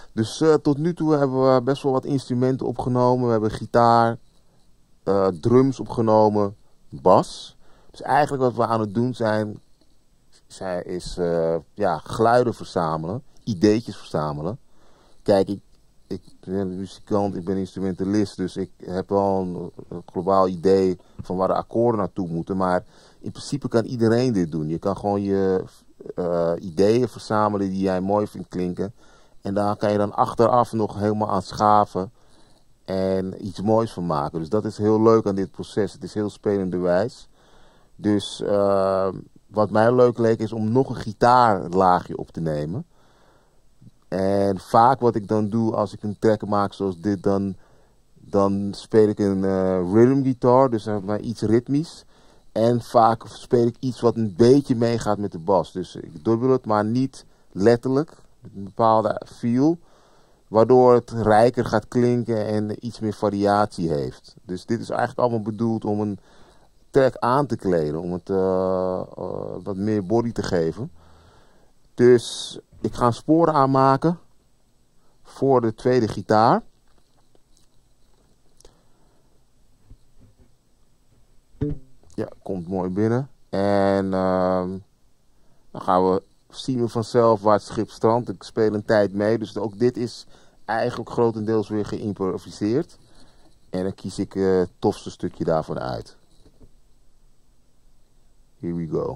Dus tot nu toe hebben we best wel wat instrumenten opgenomen. We hebben gitaar, drums opgenomen, bas. Dus eigenlijk wat we aan het doen zijn is ja, geluiden verzamelen, ideetjes verzamelen. Kijk, ik ben muzikant, ik ben instrumentalist, dus ik heb wel een globaal idee van waar de akkoorden naartoe moeten. Maar in principe kan iedereen dit doen. Je kan gewoon je ideeën verzamelen die jij mooi vindt klinken. En daar kan je dan achteraf nog helemaal aan schaven en iets moois van maken. Dus dat is heel leuk aan dit proces. Het is heel spelenderwijs. Dus wat mij leuk leek is om nog een gitaarlaagje op te nemen. En vaak wat ik dan doe als ik een track maak zoals dit, dan speel ik een rhythm guitar, dus maar iets ritmisch. En vaak speel ik iets wat een beetje meegaat met de bas. Dus ik dubbel het, maar niet letterlijk, met een bepaalde feel. Waardoor het rijker gaat klinken en iets meer variatie heeft. Dus dit is eigenlijk allemaal bedoeld om een track aan te kleden, om het wat meer body te geven. Dus ik ga sporen aanmaken voor de tweede gitaar. Ja, komt mooi binnen. En dan gaan we zien we vanzelf waar het schip strandt. Ik speel een tijd mee, dus ook dit is eigenlijk grotendeels weer geïmproviseerd. En dan kies ik het tofste stukje daarvan uit. Here we go.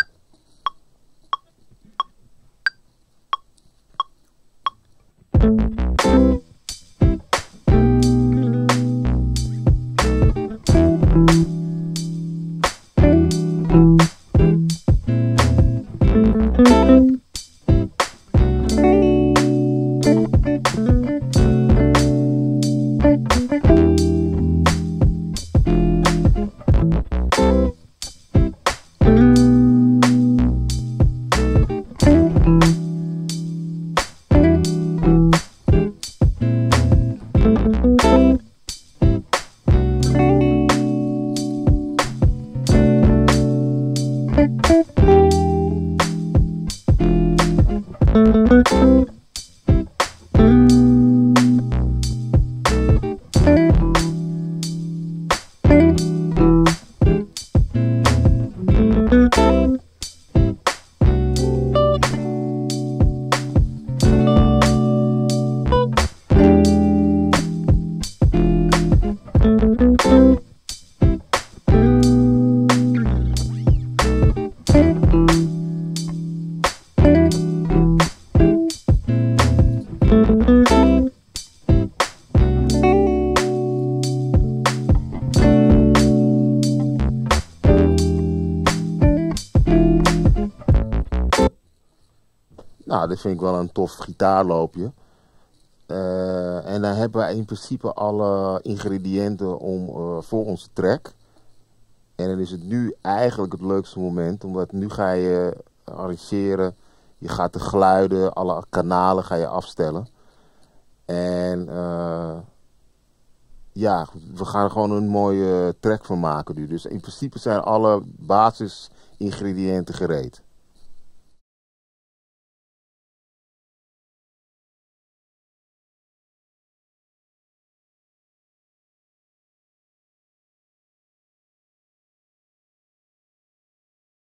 Nou, dit vind ik wel een tof gitaarloopje. En dan hebben wij in principe alle ingrediënten voor onze track. En dan is het nu eigenlijk het leukste moment, omdat nu ga je arrangeren. Je gaat de geluiden, alle kanalen ga je afstellen. En ja, we gaan er gewoon een mooie track van maken nu. Dus in principe zijn alle basisingrediënten gereed.